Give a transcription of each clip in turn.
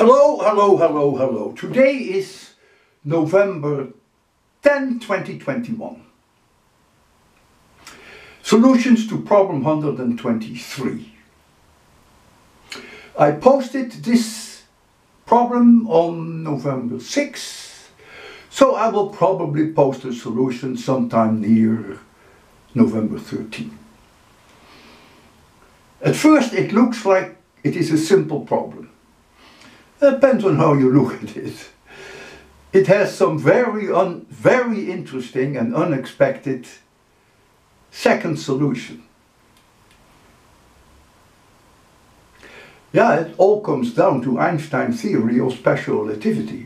Hello, hello, hello, hello. Today is November 10, 2021. Solutions to problem 123. I posted this problem on November 6, so I will probably post a solution sometime near November 13. At first it looks like it is a simple problem. It depends on how you look at it. It has some very interesting and unexpected second solution. Yeah, it all comes down to Einstein's theory of special relativity.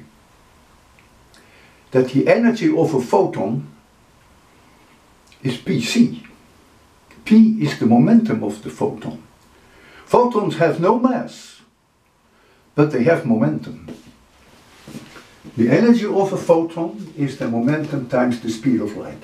That the energy of a photon is pc. P is the momentum of the photon. Photons have no mass, but they have momentum. The energy of a photon is the momentum times the speed of light.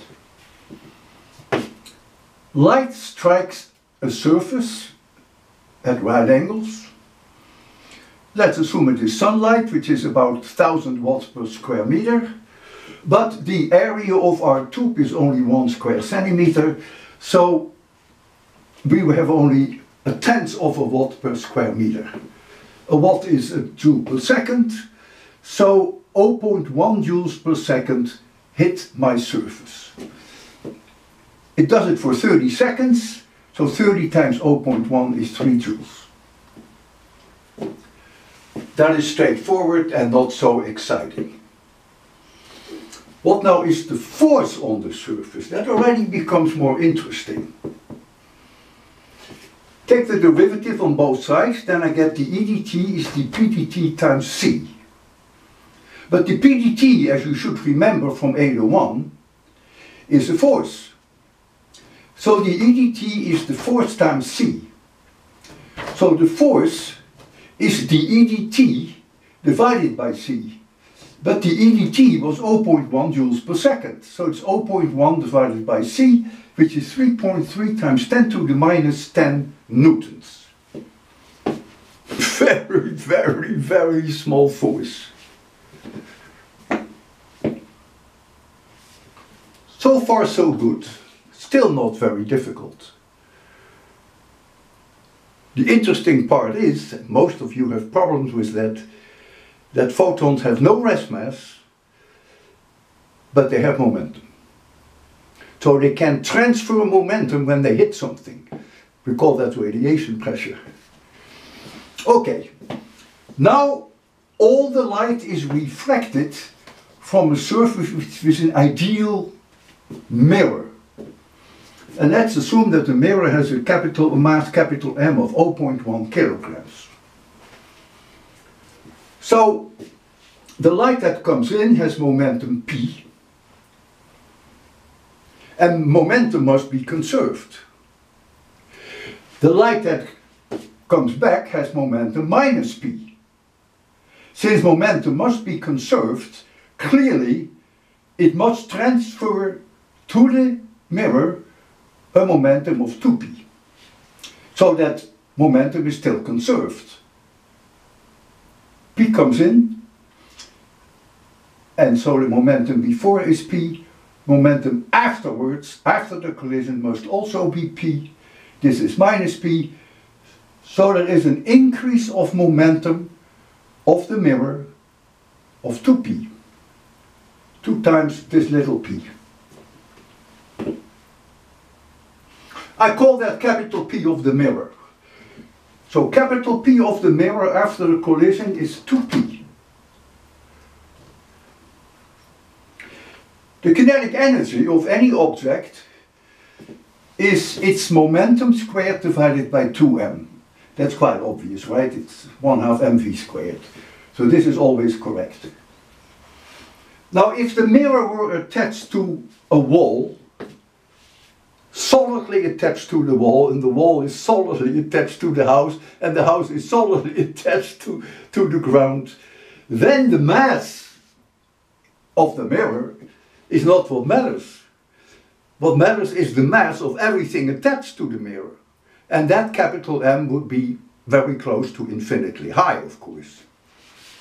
Light strikes a surface at right angles. Let's assume it is sunlight, which is about 1000 watts per square meter. But the area of our tube is only 1 square centimeter, so we have only a tenth of a watt per square meter. A watt is a joule per second, so 0.1 joules per second hit my surface. It does it for 30 seconds, so 30 times 0.1 is 3 joules. That is straightforward and not so exciting. What now is the force on the surface? That already becomes more interesting. Take the derivative on both sides, then I get the EdT is the PdT times C. But the PdT, as you should remember from 801, is a force. So the EdT is the force times C. So the force is the EdT divided by C. But the EdT was 0.1 joules per second. So it's 0.1 divided by C, which is 3.3 times 10 to the minus 10 newtons. Very small force. So far so good. Still not very difficult. The interesting part is, that most of you have problems with that photons have no rest mass, but they have momentum. So they can transfer momentum when they hit something. We call that radiation pressure. Okay, now all the light is reflected from a surface which is an ideal mirror. And let's assume that the mirror has a mass capital M of 0.1 kilograms. So the light that comes in has momentum P. And momentum must be conserved. The light that comes back has momentum minus P. Since momentum must be conserved, clearly it must transfer to the mirror a momentum of 2P. So that momentum is still conserved. P comes in, and so the momentum before is P. Momentum afterwards, after the collision, must also be P. This is minus P. So there is an increase of momentum of the mirror of 2P. 2 times this little p. I call that capital P of the mirror. So capital P of the mirror after the collision is 2P. The kinetic energy of any object is its momentum squared divided by 2m. That's quite obvious, right? It's 1/2 mv squared. So this is always correct. Now if the mirror were attached to a wall, solidly attached to the wall, and the wall is solidly attached to the house, and the house is solidly attached to the ground, then the mass of the mirror is not what matters. What matters is the mass of everything attached to the mirror. And that capital M would be very close to infinitely high, of course.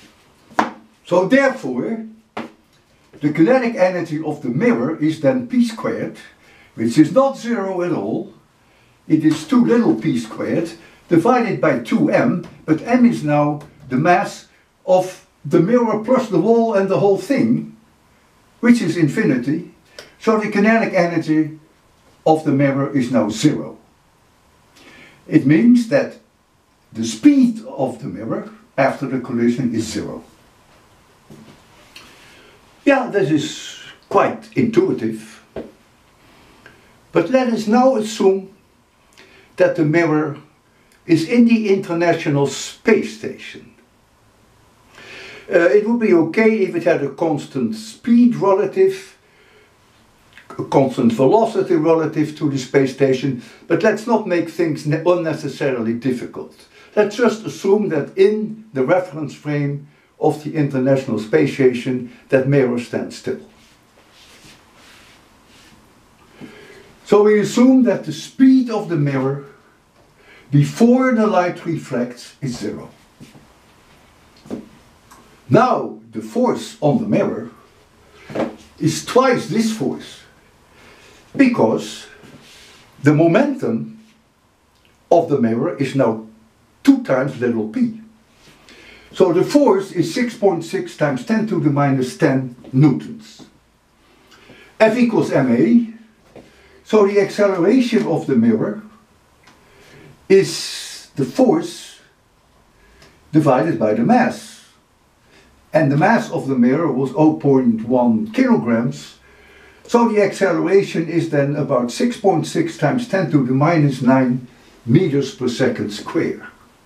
So therefore, the kinetic energy of the mirror is then p squared, which is not 0 at all. It is 2 little p squared divided by 2m, but m is now the mass of the mirror plus the wall and the whole thing, which is infinity. So the kinetic energy of the mirror is now 0. It means that the speed of the mirror after the collision is 0. Yeah, this is quite intuitive. But let us now assume that the mirror is in the International Space Station. It would be okay if it had a constant speed relative, a constant velocity relative to the space station, but let's not make things unnecessarily difficult. Let's just assume that in the reference frame of the International Space Station, that mirror stands still. So we assume that the speed of the mirror before the light reflects is 0. Now the force on the mirror is twice this force, because the momentum of the mirror is now 2 times little p. So the force is 6.6 times 10 to the minus 10 newtons. F equals ma. So the acceleration of the mirror is the force divided by the mass. And the mass of the mirror was 0.1 kilograms. So the acceleration is then about 6.6 times 10 to the minus 9 meters per second square.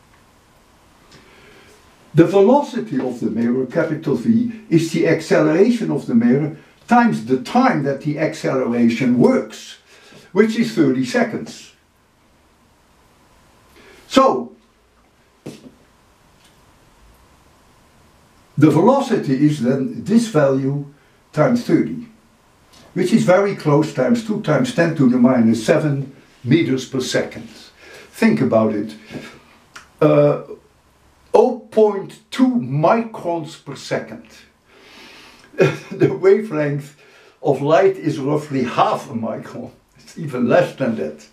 The velocity of the mirror, capital V, is the acceleration of the mirror times the time that the acceleration works, which is 30 seconds. So, the velocity is then this value times 30, which is very close, times 2 times 10 to the minus 7 meters per second. Think about it. 0.2 microns per second. The wavelength of light is roughly half a micron. It's even less than that.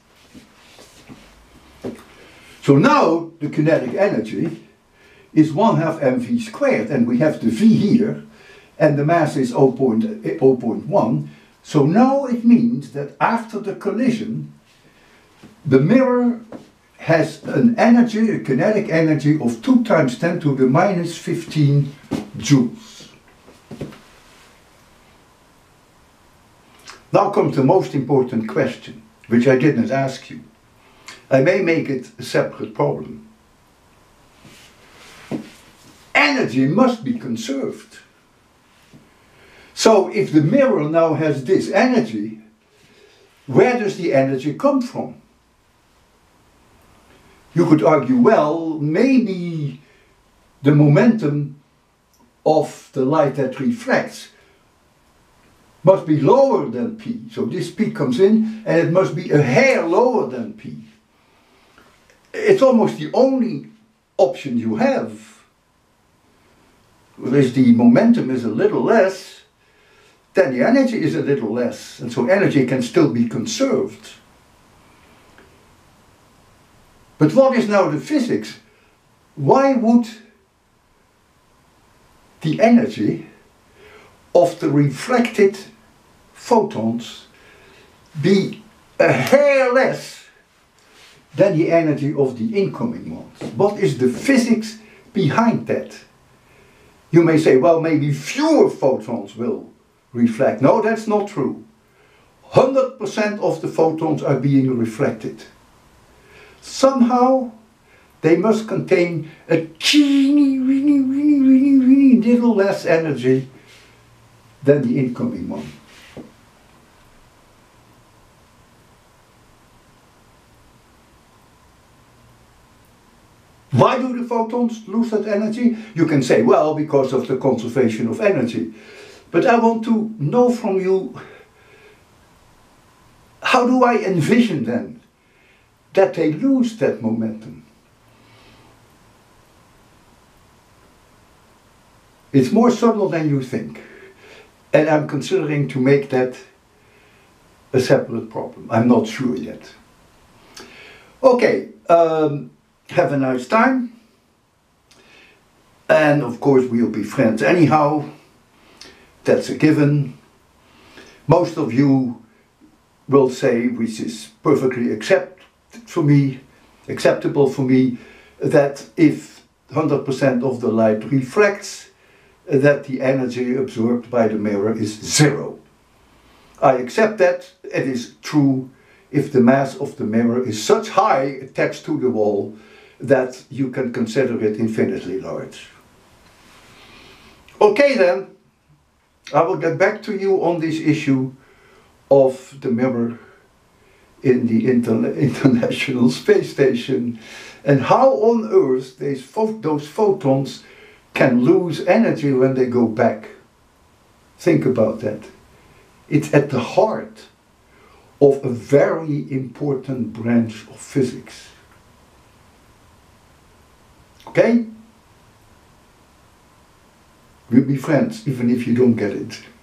So now the kinetic energy is 1/2 mv squared, and we have the v here, and the mass is 0.1. So now it means that after the collision, the mirror has an energy, a kinetic energy of 2 times 10 to the minus 15 joules. Now comes the most important question, which I didn't ask you. I may make it a separate problem. Energy must be conserved. So if the mirror now has this energy, where does the energy come from? You could argue, well, maybe the momentum of the light that reflects must be lower than p. So this p comes in and it must be a hair lower than p. It's almost the only option you have. Whereas the momentum is a little less, then the energy is a little less, and so energy can still be conserved. But what is now the physics? Why would the energy of the reflected photons be a hair less than the energy of the incoming ones? What is the physics behind that? You may say, well, maybe fewer photons will reflect. No, that's not true. 100% of the photons are being reflected. Somehow they must contain a teeny, really little less energy than the incoming one. Why do the photons lose that energy? You can say, well, because of the conservation of energy. But I want to know from you, how do I envision then that they lose that momentum? It's more subtle than you think. And I'm considering to make that a separate problem. I'm not sure yet. Okay, have a nice time. And of course we'll be friends anyhow. That's a given. Most of you will say, which is perfectly acceptable for me, that if 100% of the light refracts, that the energy absorbed by the mirror is zero. I accept that. It is true if the mass of the mirror is such high attached to the wall that you can consider it infinitely large. Okay then, I will get back to you on this issue of the mirror in the International Space Station and how on earth those photons can lose energy when they go back. Think about that. It's at the heart of a very important branch of physics. Okay? We'll be friends, even if you don't get it.